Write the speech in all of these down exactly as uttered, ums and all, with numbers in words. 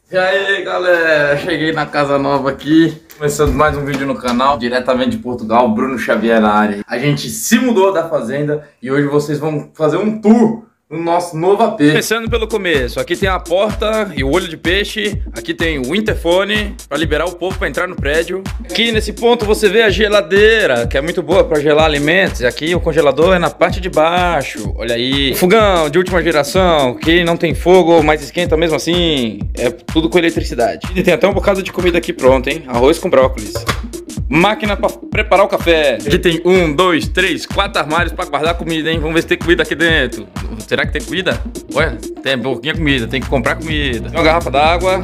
E aí galera, cheguei na casa nova aqui, começando mais um vídeo no canal, diretamente de Portugal, Bruno Xavier na área. A gente se mudou da fazenda e hoje vocês vão fazer um tour no nosso novo A P. Começando pelo começo, aqui tem a porta e o olho de peixe, aqui tem o interfone para liberar o povo para entrar no prédio. Aqui nesse ponto você vê a geladeira, que é muito boa para gelar alimentos. Aqui o congelador é na parte de baixo, olha aí. Fogão de última geração, que não tem fogo, mas esquenta mesmo assim, é tudo com eletricidade. E tem até um bocado de comida aqui pronta, hein? Arroz com brócolis. Máquina para preparar o café. Aqui tem um, dois, três, quatro armários para guardar comida, hein? Vamos ver se tem comida aqui dentro. Será que tem comida? Olha, tem pouquinha comida, tem que comprar comida. Tem uma garrafa d'água.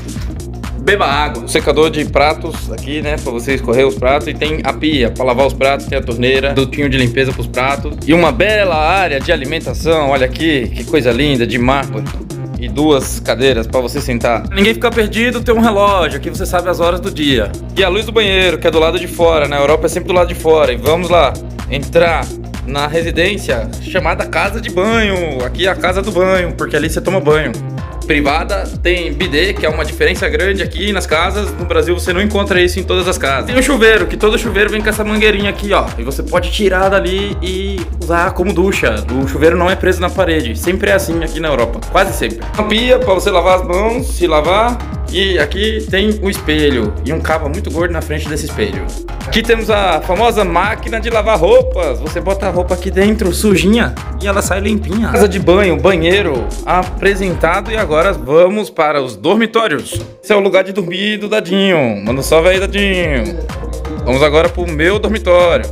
Beba água. Um secador de pratos aqui, né? Para você escorrer os pratos. E tem a pia para lavar os pratos, tem a torneira, dutinho de limpeza para os pratos. E uma bela área de alimentação. Olha aqui, que coisa linda, de mármore. E duas cadeiras para você sentar. Ninguém fica perdido, tem um relógio, aqui você sabe as horas do dia. E a luz do banheiro, que é do lado de fora, na Europa é sempre do lado de fora. E vamos lá, entrar na residência chamada casa de banho. Aqui é a casa do banho, porque ali você toma banho. Privada, tem bidê, que é uma diferença grande aqui nas casas. No Brasil você não encontra isso em todas as casas. Tem um chuveiro, que todo chuveiro vem com essa mangueirinha aqui, ó. E você pode tirar dali e usar como ducha. O chuveiro não é preso na parede. Sempre é assim aqui na Europa, quase sempre. Uma pia para você lavar as mãos, se lavar. E aqui tem o espelho e um cabo muito gordo na frente desse espelho. Aqui temos a famosa máquina de lavar roupas. Você bota a roupa aqui dentro sujinha e ela sai limpinha. Casa de banho, banheiro apresentado. E agora vamos para os dormitórios. Esse é o lugar de dormir do Dadinho. Manda um salve aí, Dadinho. Vamos agora pro meu dormitório.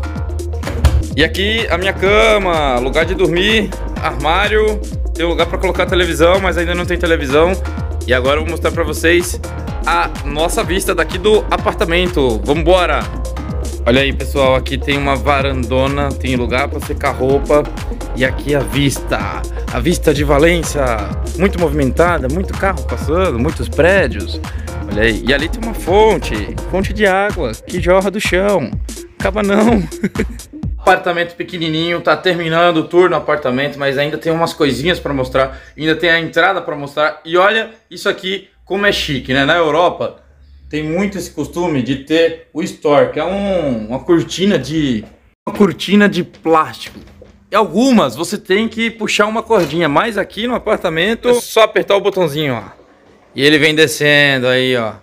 E aqui a minha cama, lugar de dormir, armário. Tem lugar para colocar televisão, mas ainda não tem televisão. E agora eu vou mostrar pra vocês a nossa vista daqui do apartamento. Vambora! Olha aí, pessoal, aqui tem uma varandona, tem lugar pra secar roupa. E aqui a vista, a vista de Valência, muito movimentada, muito carro passando, muitos prédios. Olha aí, e ali tem uma fonte, fonte de água que jorra do chão. Acaba não! Apartamento pequenininho, tá terminando o tour no apartamento, mas ainda tem umas coisinhas para mostrar, ainda tem a entrada para mostrar. E olha isso aqui como é chique, né? Na Europa tem muito esse costume de ter o store, que é um, uma cortina de uma cortina de plástico. E algumas você tem que puxar uma cordinha, mas aqui no apartamento é só apertar o botãozinho, ó. E ele vem descendo aí, ó.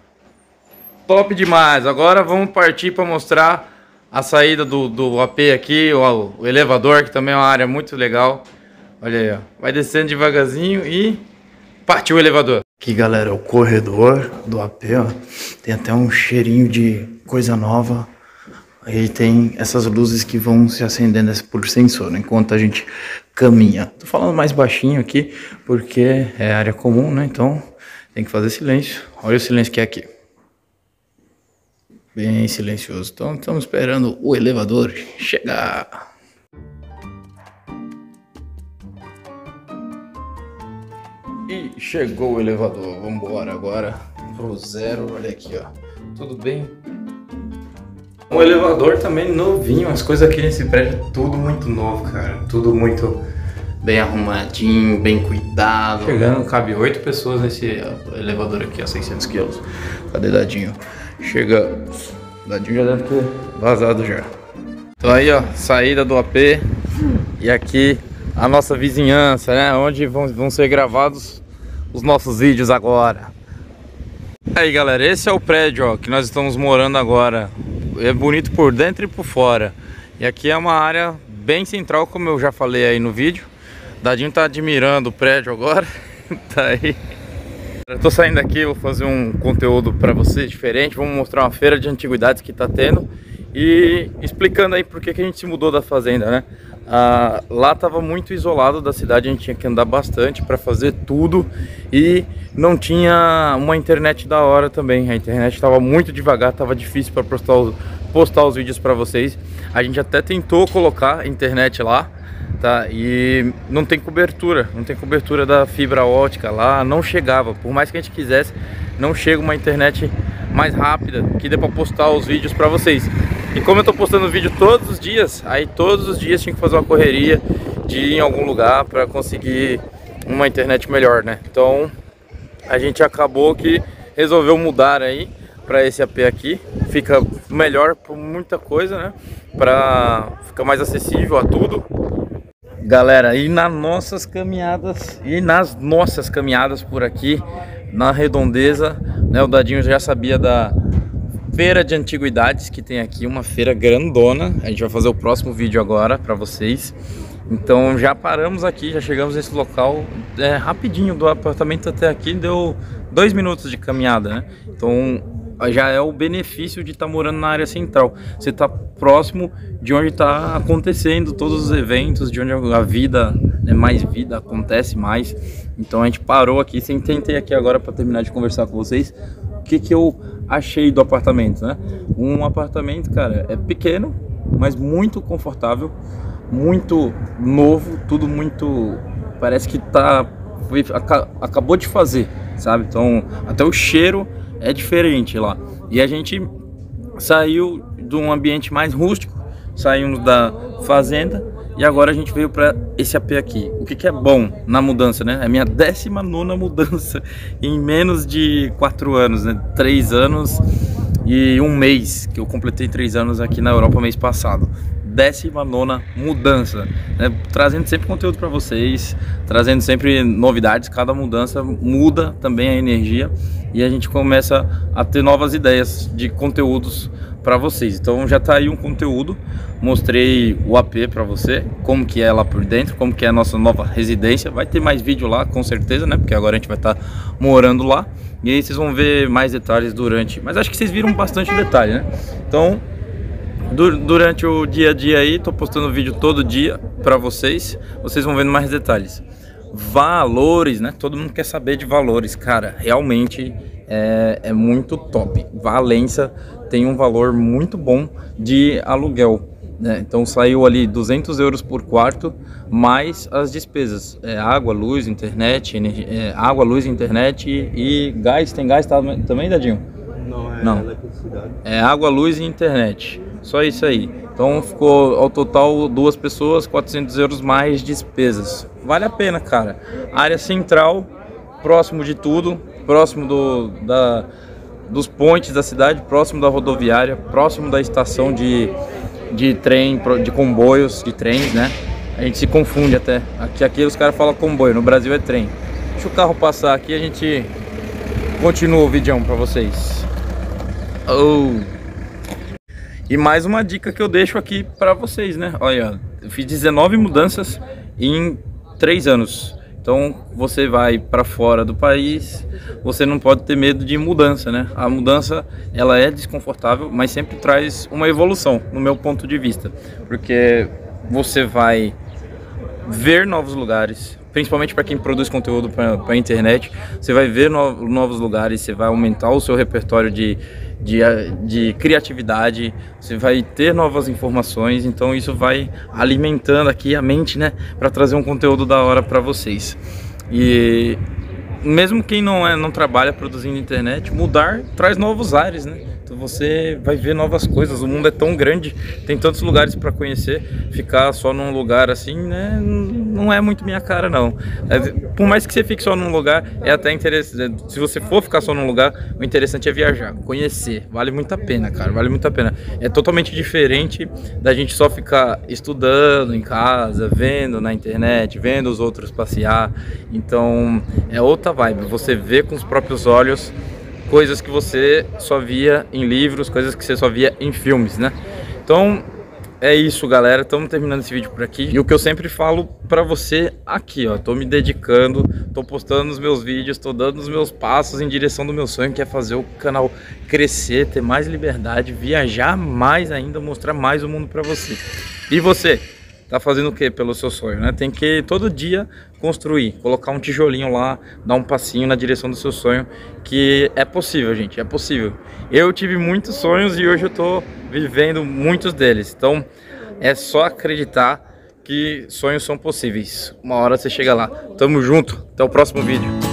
Top demais. Agora vamos partir para mostrar a saída do, do A P aqui, o, o elevador, que também é uma área muito legal. Olha aí, ó. Vai descendo devagarzinho e partiu o elevador. Aqui, galera, o corredor do A P, ó. Tem até um cheirinho de coisa nova. Aí tem essas luzes que vão se acendendo por sensor, né, enquanto a gente caminha. Tô falando mais baixinho aqui, porque é área comum, né? Então tem que fazer silêncio. Olha o silêncio que é aqui. Bem silencioso. Então estamos esperando o elevador chegar. E chegou o elevador. Vamos embora agora pro zero. Olha aqui, ó. Tudo bem? O elevador também novinho. As coisas aqui nesse prédio é tudo muito novo, cara. Tudo muito bem arrumadinho, bem cuidado. Chegando, cabe oito pessoas nesse elevador aqui, ó, seiscentos quilos. Cadê Dadinho? Chegamos. O Dadinho já deve ter vazado já. Então aí, ó, saída do A P. E aqui a nossa vizinhança, né? Onde vão, vão ser gravados os nossos vídeos agora. Aí, galera, esse é o prédio, ó, que nós estamos morando agora. É bonito por dentro e por fora. E aqui é uma área bem central, como eu já falei aí no vídeo. O Dadinho tá admirando o prédio agora. Tá aí. Eu tô saindo aqui, vou fazer um conteúdo pra vocês diferente. Vamos mostrar uma feira de antiguidades que tá tendo e explicando aí por que que a gente se mudou da fazenda, né? Ah, lá tava muito isolado da cidade, a gente tinha que andar bastante para fazer tudo e não tinha uma internet da hora também. A internet tava muito devagar, tava difícil para postar os, postar os vídeos para vocês. A gente até tentou colocar internet lá, tá? E não tem cobertura, não tem cobertura da fibra ótica lá, não chegava. Por mais que a gente quisesse, não chega uma internet mais rápida que dê para postar os vídeos para vocês. E como eu tô postando vídeo todos os dias, aí todos os dias tinha que fazer uma correria de ir em algum lugar para conseguir uma internet melhor, né? Então a gente acabou que resolveu mudar aí para esse A P aqui. Fica melhor por muita coisa, né? Para ficar mais acessível a tudo. Galera, e nas nossas caminhadas, e nas nossas caminhadas por aqui, na redondeza, né? O Dadinho já sabia da feira de antiguidades que tem aqui, uma feira grandona. A gente vai fazer o próximo vídeo agora para vocês. Então já paramos aqui, já chegamos nesse local é, rapidinho, do apartamento até aqui deu dois minutos de caminhada, né? Então já é o benefício de estar tá morando na área central. Você está próximo de onde está acontecendo todos os eventos, de onde a vida, né, mais vida acontece mais. Então a gente parou aqui, tentei aqui agora para terminar de conversar com vocês. O que que eu achei do apartamento, né? Um apartamento, cara, é pequeno, mas muito confortável, muito novo, tudo muito... Parece que tá... Foi, acabou de fazer, sabe? Então até o cheiro é diferente lá. E a gente saiu de um ambiente mais rústico, saímos da fazenda e agora a gente veio para esse A P aqui. O que que é bom na mudança, né? É a minha décima nona mudança em menos de quatro anos, né? Três anos e um mês, que eu completei três anos aqui na Europa mês passado. Décima nona mudança, né? Trazendo sempre conteúdo para vocês, trazendo sempre novidades. Cada mudança muda também a energia e a gente começa a ter novas ideias de conteúdos para vocês. Então já tá aí um conteúdo, mostrei o A P para você, como que é lá por dentro, como que é a nossa nova residência. Vai ter mais vídeo lá com certeza, né? Porque agora a gente vai estar tá morando lá e aí vocês vão ver mais detalhes durante, mas acho que vocês viram bastante detalhe, né? Então durante o dia a dia aí, tô postando vídeo todo dia para vocês, vocês vão vendo mais detalhes. Valores, né? Todo mundo quer saber de valores, cara, realmente é, é muito top. Valença tem um valor muito bom de aluguel, né? Então saiu ali duzentos euros por quarto, mais as despesas, é, água, luz, internet, energia, é, água, luz, internet e, e gás. Tem gás tá, também, Dadinho? Não, é Não. eletricidade. É água, luz e internet. Só isso aí. Então ficou ao total duas pessoas, quatrocentos euros mais despesas. Vale a pena, cara. Área central, próximo de tudo, próximo do, da, dos pontes da cidade, próximo da rodoviária, próximo da estação de, de trem, de comboios, de trens, né? A gente se confunde até. Aqui, aqui os caras falam comboio, no Brasil é trem. Deixa o carro passar aqui e a gente continua o vídeo pra vocês. Oh. E mais uma dica que eu deixo aqui para vocês, né? Olha, eu fiz dezenove mudanças em três anos. Então você vai para fora do país, você não pode ter medo de mudança, né? A mudança, ela é desconfortável, mas sempre traz uma evolução, no meu ponto de vista. Porque você vai ver novos lugares, principalmente para quem produz conteúdo para a internet. Você vai ver no, novos lugares, você vai aumentar o seu repertório de, de, de criatividade, você vai ter novas informações, então isso vai alimentando aqui a mente, né, para trazer um conteúdo da hora para vocês. E mesmo quem não, é, não trabalha produzindo internet, mudar traz novos ares, né? Então você vai ver novas coisas, o mundo é tão grande, tem tantos lugares para conhecer, ficar só num lugar assim, né, não é muito minha cara não. É, por mais que você fique só num lugar, é até interessante, se você for ficar só num lugar, o interessante é viajar, conhecer, vale muito a pena, cara, vale muito a pena. É totalmente diferente da gente só ficar estudando em casa, vendo na internet, vendo os outros passear. Então é outra vibe, você vê com os próprios olhos coisas que você só via em livros, coisas que você só via em filmes, né? Então é isso, galera, estamos terminando esse vídeo por aqui. E o que eu sempre falo pra você aqui, ó, tô me dedicando, tô postando os meus vídeos, tô dando os meus passos em direção do meu sonho, que é fazer o canal crescer, ter mais liberdade, viajar mais ainda, mostrar mais o mundo pra você. E você? Tá fazendo o que pelo seu sonho, né? Tem que todo dia construir, colocar um tijolinho lá, dar um passinho na direção do seu sonho, que é possível, gente, é possível. Eu tive muitos sonhos e hoje eu tô vivendo muitos deles. Então é só acreditar que sonhos são possíveis. Uma hora você chega lá. Tamo junto, até o próximo vídeo.